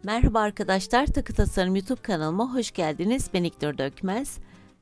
Merhaba arkadaşlar, Takı Tasarım YouTube kanalıma hoş geldiniz. Ben İlknur Dökmez.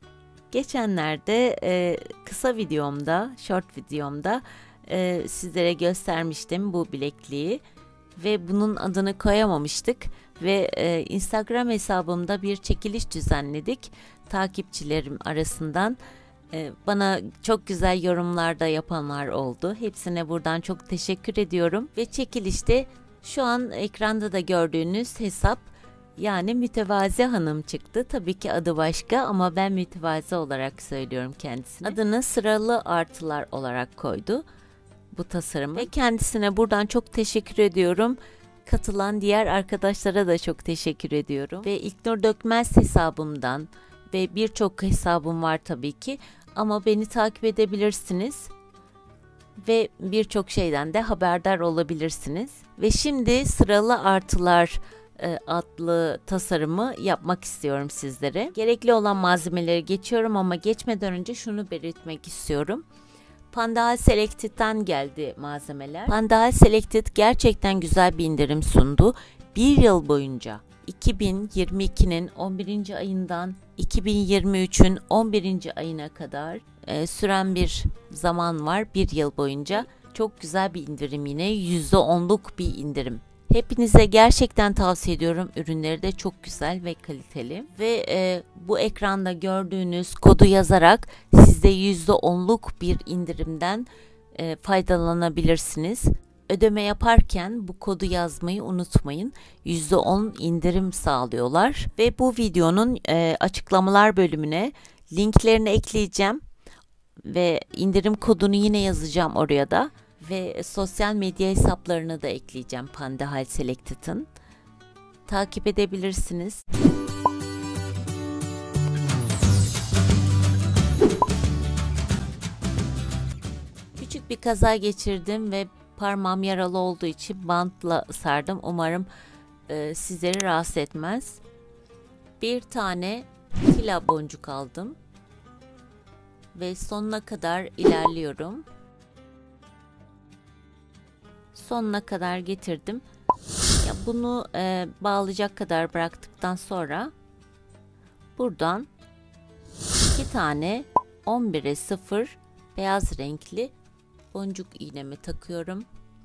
Geçenlerde kısa videomda, short videomda sizlere göstermiştim bu bilekliği ve bunun adını koyamamıştık ve Instagram hesabımda bir çekiliş düzenledik. Takipçilerim arasından bana çok güzel yorumlar da yapanlar oldu. Hepsine buradan çok teşekkür ediyorum ve çekilişte şu an ekranda da gördüğünüz hesap, yani Mütevazi Hanım çıktı. Tabii ki adı başka ama ben Mütevazi olarak söylüyorum kendisine. Adını sıralı artılar olarak koydu bu tasarımı ve kendisine buradan çok teşekkür ediyorum. Katılan diğer arkadaşlara da çok teşekkür ediyorum. Ve İlknur Dökmez hesabımdan ve birçok hesabım var tabii ki, ama beni takip edebilirsiniz ve birçok şeyden de haberdar olabilirsiniz. Ve şimdi sıralı artılar adlı tasarımı yapmak istiyorum sizlere. Gerekli olan malzemeleri geçiyorum ama geçmeden önce şunu belirtmek istiyorum. Pandahal Selected'den geldi malzemeler. Pandahal Selected gerçekten güzel bir indirim sundu. Bir yıl boyunca 2022'nin 11. ayından 2023'ün 11. ayına kadar süren bir zaman var. Bir yıl boyunca çok güzel bir indirim, yine %10'luk bir indirim. Hepinize gerçekten tavsiye ediyorum. Ürünleri de çok güzel ve kaliteli. Ve bu ekranda gördüğünüz kodu yazarak siz de %10'luk bir indirimden faydalanabilirsiniz. Ödeme yaparken bu kodu yazmayı unutmayın. %10 indirim sağlıyorlar. Ve bu videonun açıklamalar bölümüne linklerini ekleyeceğim. Ve indirim kodunu yine yazacağım oraya da. Ve sosyal medya hesaplarını da ekleyeceğim Pandahal Selected'ın. Takip edebilirsiniz. Küçük bir kaza geçirdim ve parmağım yaralı olduğu için bantla sardım. Umarım sizleri rahatsız etmez. Bir tane fila boncuk aldım ve sonuna kadar ilerliyorum. Sonuna kadar getirdim. Ya bunu bağlayacak kadar bıraktıktan sonra buradan 2 tane 11'e 0 beyaz renkli boncuk iğnemi takıyorum.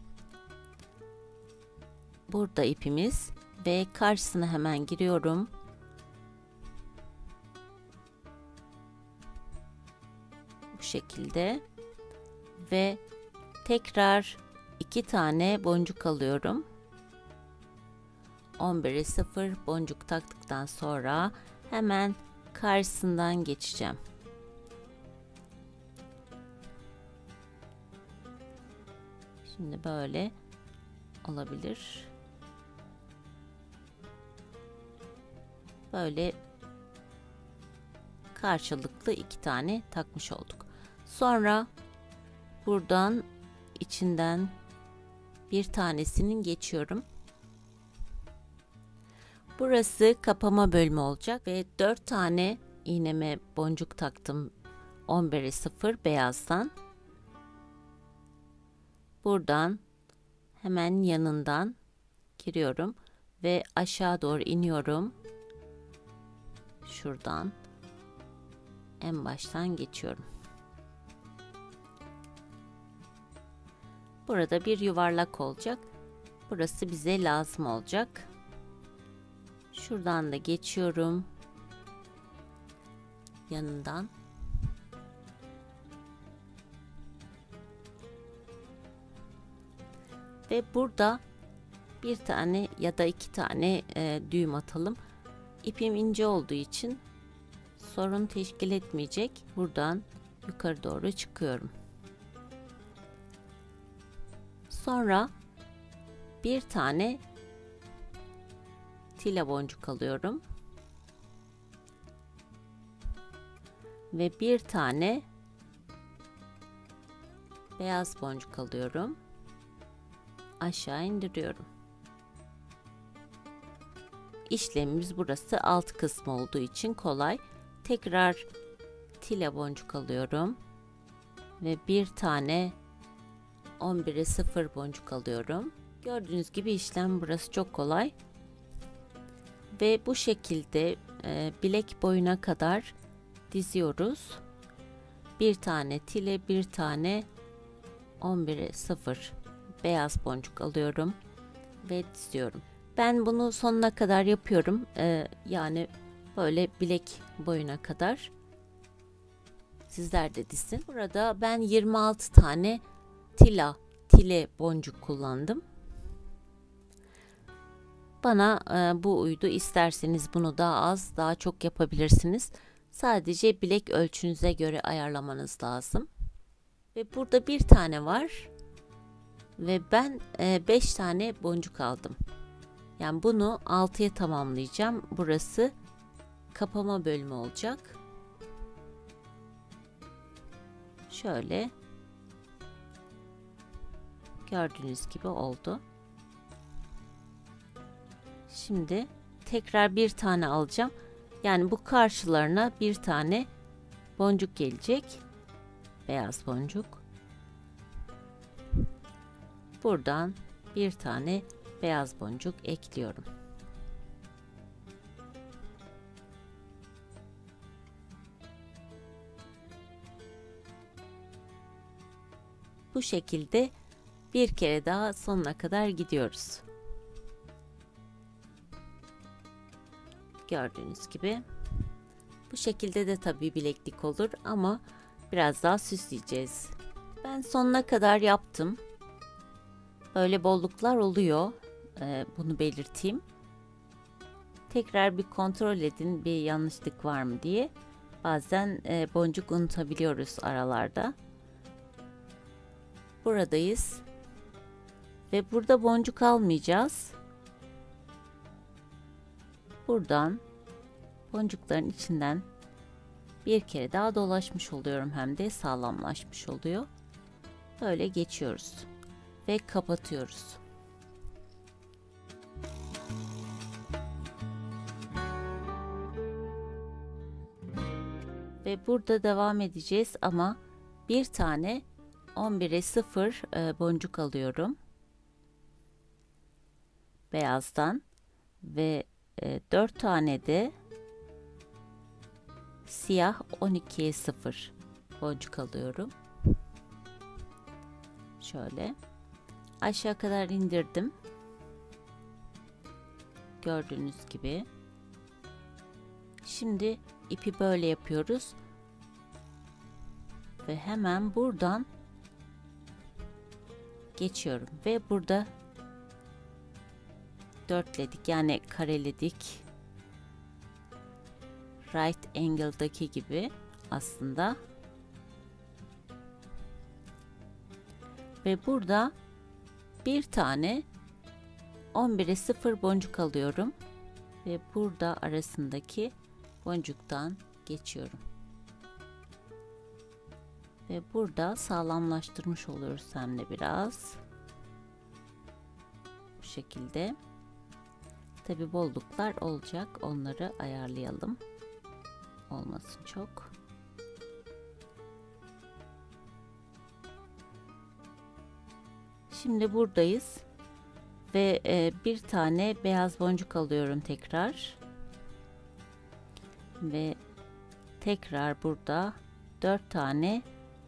Burada ipimiz ve karşısına hemen giriyorum. Bu şekilde ve tekrar 2 tane boncuk alıyorum. 11'e 0 boncuk taktıktan sonra hemen karşısından geçeceğim. Şimdi böyle olabilir. Böyle karşılıklı 2 tane takmış olduk. Sonra buradan içinden bir tanesinin geçiyorum. Burası kapama bölümü olacak ve 4 tane iğneme boncuk taktım 11'e 0 beyazdan. Buradan hemen yanından giriyorum ve aşağı doğru iniyorum. Şuradan en baştan geçiyorum. Burada bir yuvarlak olacak. Burası bize lazım olacak. Şuradan da geçiyorum. Yanından. Ve burada bir tane ya da 2 tane düğüm atalım. İpim ince olduğu için sorun teşkil etmeyecek. Buradan yukarı doğru çıkıyorum. Sonra bir tane tila boncuk alıyorum ve bir tane beyaz boncuk alıyorum, aşağı indiriyorum. İşlemimiz burası alt kısmı olduğu için kolay. Tekrar tila boncuk alıyorum ve bir tane 11'e 0 boncuk alıyorum. Gördüğünüz gibi işlem burası çok kolay. Ve bu şekilde bilek boyuna kadar diziyoruz. Bir tane tile, bir tane 11'e 0 beyaz boncuk alıyorum ve diziyorum. Ben bunu sonuna kadar yapıyorum. Yani böyle bilek boyuna kadar. Sizler de dizin. Burada ben 26 tane tile boncuk kullandım. Bana bu uydu. İsterseniz bunu daha az, daha çok yapabilirsiniz. Sadece bilek ölçünüze göre ayarlamanız lazım. Ve burada bir tane var. Ve ben 5 tane boncuk aldım. Yani bunu 6'ya tamamlayacağım. Burası kapama bölümü olacak. Şöyle. Gördüğünüz gibi oldu. Şimdi tekrar bir tane alacağım. Yani bu karşılarına bir tane boncuk gelecek. Beyaz boncuk. Buradan bir tane beyaz boncuk ekliyorum. Bu şekilde bir kere daha sonuna kadar gidiyoruz. Gördüğünüz gibi. Bu şekilde de tabii bileklik olur ama biraz daha süsleyeceğiz. Ben sonuna kadar yaptım. Böyle bolluklar oluyor. Bunu belirteyim. Tekrar bir kontrol edin, bir yanlışlık var mı diye. Bazen boncuk unutabiliyoruz aralarda. Buradayız. Ve burada boncuk almayacağız. Buradan boncukların içinden bir kere daha dolaşmış oluyorum, hem de sağlamlaşmış oluyor. Böyle geçiyoruz ve kapatıyoruz. Ve burada devam edeceğiz ama bir tane 11'e 0 boncuk alıyorum. Beyazdan ve 4 tane de siyah 12'ye 0 boncuk alıyorum. Şöyle aşağı kadar indirdim. Gördüğünüz gibi. Şimdi ipi böyle yapıyoruz. Ve hemen buradan geçiyorum ve burada dörtledik, yani kareledik. Right angle'daki gibi aslında. Ve burada bir tane 11'e 0 boncuk alıyorum ve burada arasındaki boncuktan geçiyorum. Ve burada sağlamlaştırmış oluyoruz hem de biraz. Bu şekilde. Tabi bolluklar olacak. Onları ayarlayalım. Olmasın çok. Şimdi buradayız. Ve bir tane beyaz boncuk alıyorum tekrar. Ve tekrar burada 4 tane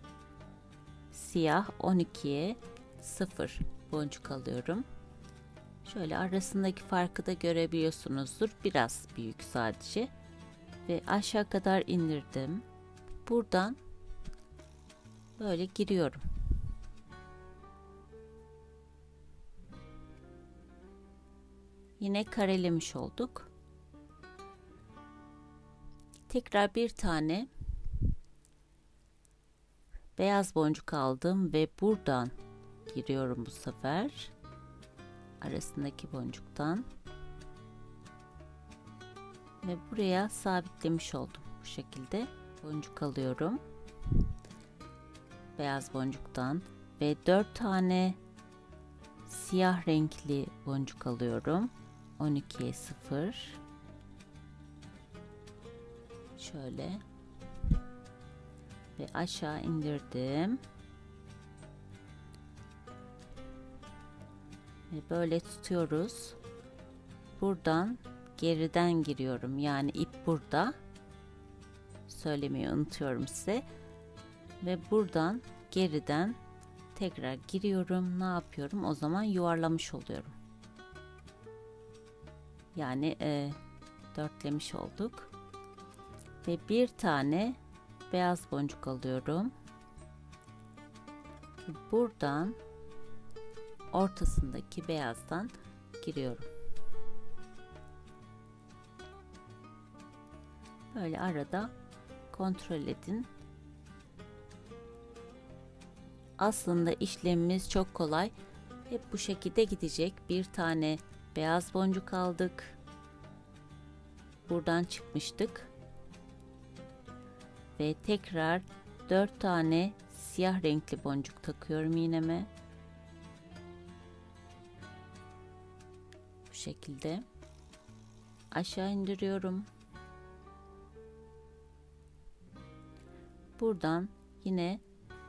siyah 12'ye 0 boncuk alıyorum. Şöyle arasındaki farkı da görebiliyorsunuzdur. Biraz büyük sadece. Ve aşağı kadar indirdim. Buradan böyle giriyorum. Yine karelemiş olduk. Tekrar bir tane beyaz boncuk aldım ve buradan giriyorum bu sefer. Arasındaki boncuktan. Ve buraya sabitlemiş oldum. Bu şekilde boncuk alıyorum. Beyaz boncuktan ve 4 tane siyah renkli boncuk alıyorum. 12'ye 0. Şöyle. Ve aşağı indirdim. Ve böyle tutuyoruz. Buradan geriden giriyorum. Yani ip burada. Söylemeyi unutuyorum size. Ve buradan geriden tekrar giriyorum. Ne yapıyorum? O zaman yuvarlamış oluyorum. Yani dörtlemiş olduk. Ve bir tane beyaz boncuk alıyorum. Buradan ortasındaki beyazdan giriyorum. Böyle arada kontrol edin. Aslında işlemimiz çok kolay. Hep bu şekilde gidecek. Bir tane beyaz boncuk aldık. Buradan çıkmıştık. Ve tekrar 4 tane siyah renkli boncuk takıyorum iğneme. Bu şekilde aşağı indiriyorum. Buradan yine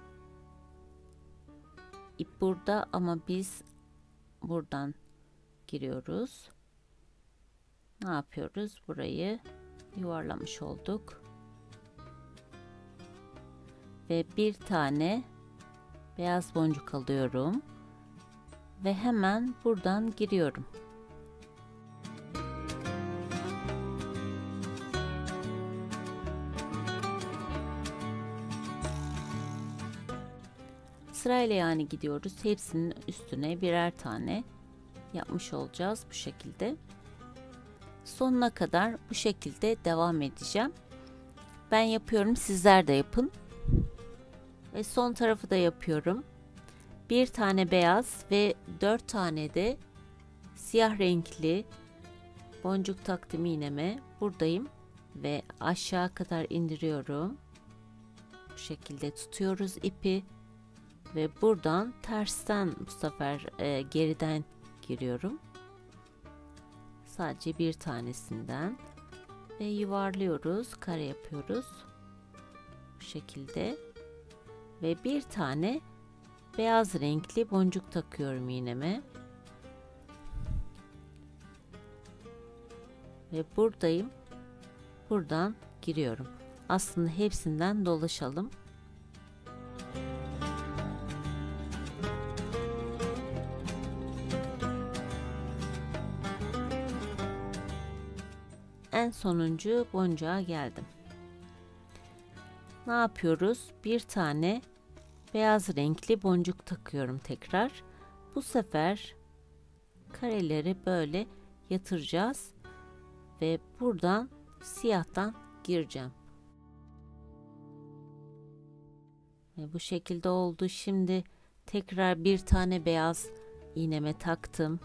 ip burada ama biz buradan giriyoruz. Ne yapıyoruz? Burayı yuvarlamış olduk. Ve bir tane beyaz boncuk alıyorum ve hemen buradan giriyorum. Sırayla yani gidiyoruz. Hepsinin üstüne birer tane yapmış olacağız bu şekilde. Sonuna kadar bu şekilde devam edeceğim. Ben yapıyorum, sizler de yapın. Ve son tarafı da yapıyorum. Bir tane beyaz ve 4 tane de siyah renkli boncuk taktım iğneme. Buradayım ve aşağı kadar indiriyorum. Bu şekilde tutuyoruz ipi ve buradan tersten bu sefer geriden giriyorum. Sadece bir tanesinden ve yuvarlıyoruz, kare yapıyoruz. Bu şekilde. Ve bir tane beyaz renkli boncuk takıyorum iğneme. Ve buradayım. Buradan giriyorum. Aslında hepsinden dolaşalım. En sonuncu boncuğa geldim. Ne yapıyoruz? Bir tane beyaz renkli boncuk takıyorum tekrar. Bu sefer kareleri böyle yatıracağız ve buradan siyahtan gireceğim. Ve bu şekilde oldu. Şimdi tekrar bir tane beyaz iğneme taktım.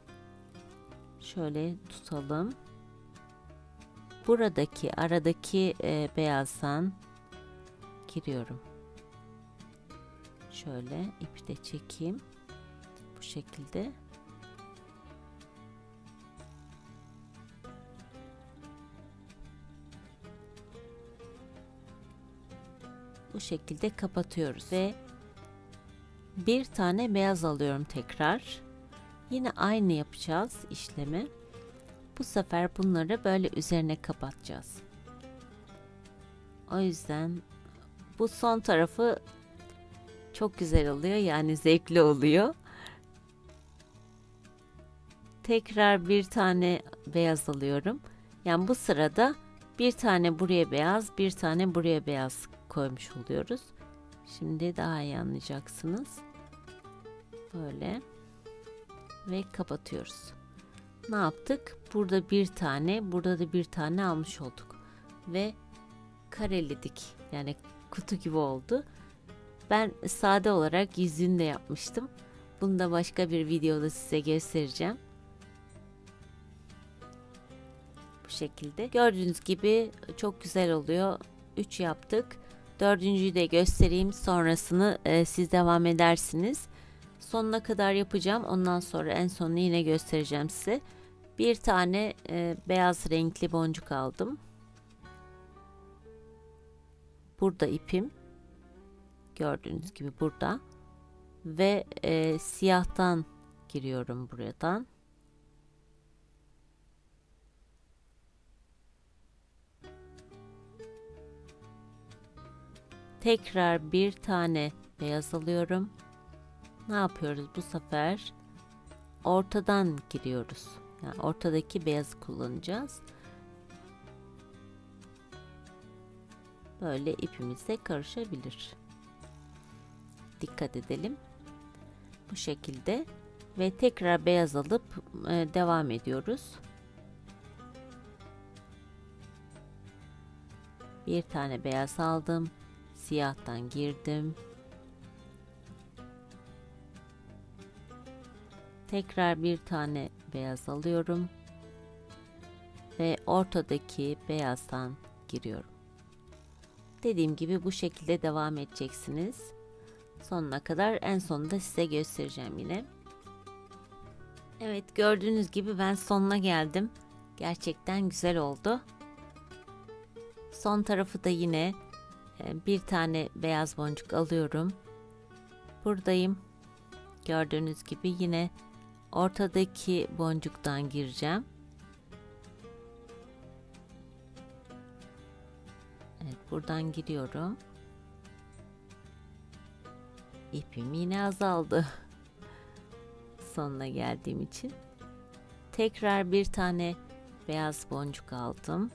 Şöyle tutalım. Buradaki aradaki beyazdan giriyorum. Şöyle ipi de çekeyim. Bu şekilde. Bu şekilde kapatıyoruz ve bir tane beyaz alıyorum tekrar. Yine aynı yapacağız işlemi. Bu sefer bunları böyle üzerine kapatacağız. O yüzden bu son tarafı çok güzel oluyor, yani zevkli oluyor. Tekrar bir tane beyaz alıyorum. Yani bu sırada bir tane buraya beyaz, bir tane buraya beyaz koymuş oluyoruz. Şimdi daha iyi anlayacaksınız. Böyle ve kapatıyoruz. Ne yaptık? Burada bir tane, burada da bir tane almış olduk ve kareledik. Yani kutu gibi oldu. Ben sade olarak yüzünü de yapmıştım. Bunu da başka bir videoda size göstereceğim. Bu şekilde. Gördüğünüz gibi çok güzel oluyor. 3 yaptık. 4.'yü de göstereyim. Sonrasını siz devam edersiniz. Sonuna kadar yapacağım. Ondan sonra en sonunu yine göstereceğim size. Bir tane beyaz renkli boncuk aldım. Burada ipim. Gördüğünüz gibi burada. Ve siyahtan giriyorum buradan. Tekrar bir tane beyaz alıyorum. Ne yapıyoruz bu sefer? Ortadan giriyoruz. Yani ortadaki beyazı kullanacağız. Böyle ipimize karışabilir. Dikkat edelim. Bu şekilde ve tekrar beyaz alıp devam ediyoruz. Bir tane beyaz aldım. Siyahtan girdim. Tekrar bir tane beyaz alıyorum ve ortadaki beyazdan giriyorum. Dediğim gibi bu şekilde devam edeceksiniz. Sonuna kadar, en sonunda size göstereceğim yine. Evet, gördüğünüz gibi ben sonuna geldim. Gerçekten güzel oldu. Son tarafı da yine bir tane beyaz boncuk alıyorum. Buradayım. Gördüğünüz gibi yine ortadaki boncuktan gireceğim. Evet, buradan giriyorum. İpim yine azaldı. Sonuna geldiğim için. Tekrar bir tane beyaz boncuk aldım.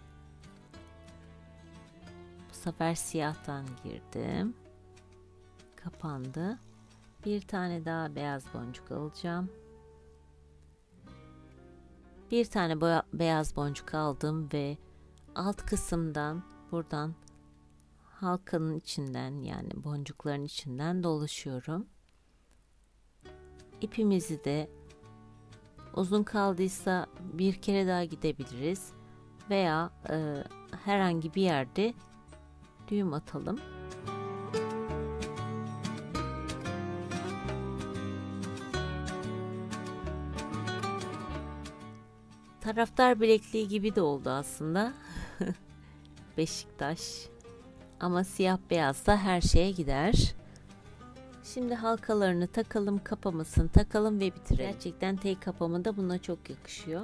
Bu sefer siyahtan girdim. Kapandı. Bir tane daha beyaz boncuk alacağım. Bir tane beyaz boncuk aldım ve alt kısımdan, buradan halkanın içinden, yani boncukların içinden dolaşıyorum. İpimizi de uzun kaldıysa bir kere daha gidebiliriz veya herhangi bir yerde düğüm atalım. Taraftar bilekliği gibi de oldu aslında. Beşiktaş. Ama siyah beyazsa her şeye gider. Şimdi halkalarını takalım, kapamasını takalım ve bitirelim. Gerçekten tek kapama da buna çok yakışıyor.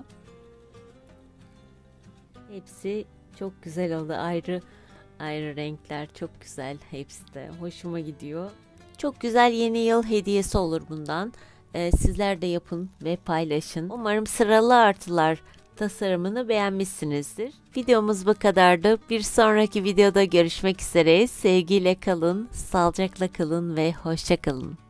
Hepsi çok güzel oldu. Ayrı ayrı renkler, çok güzel. Hepsi de hoşuma gidiyor. Çok güzel yeni yıl hediyesi olur bundan. Sizler de yapın ve paylaşın. Umarım sıralı artılar tasarımını beğenmişsinizdir. Videomuz bu kadardı. Bir sonraki videoda görüşmek üzere. Sevgiyle kalın, sağlıcakla kalın ve hoşça kalın.